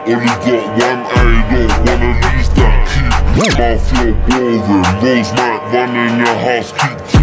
Only got one eye, don't wanna lose that. Keep mouth, you're boring. Rose might run in your house, keep